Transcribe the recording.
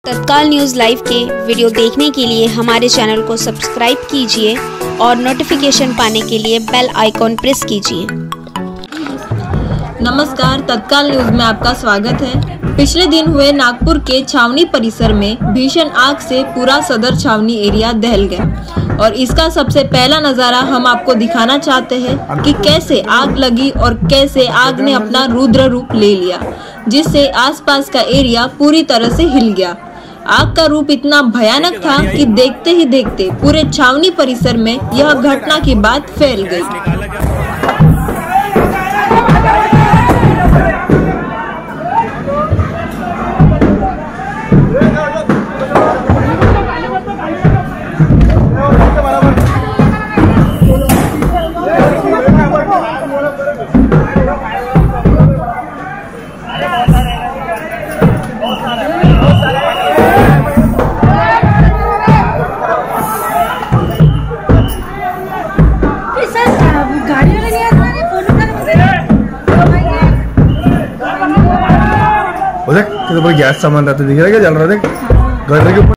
तत्काल news live के video देखने के लिए हमारे चैनल को सब्सक्राइब कीजिए और नोटिफिकेशन पाने के लिए बेल आइकॉन प्रेस कीजिए। नमस्कार, तत्काल न्यूज में आपका स्वागत है। पिछले दिन हुए नागपुर के छावनी परिसर में भीषण आग से पूरा सदर छावनी एरिया दहल गया और इसका सबसे पहला नजारा हम आपको दिखाना चाहते हैं कि कैसे आग लगी और कैसे आग ने अपना रुद्र रूप ले लिया, जिससे आसपास का एरिया पूरी तरह से हिल गया। आग का रूप इतना भयानक था कि देखते ही देखते पूरे छावनी परिसर में यह घटना की बात फैल गई। देख, गैस सामान रहता दिख रहा है क्या जल रहा है, देख घर के ऊपर।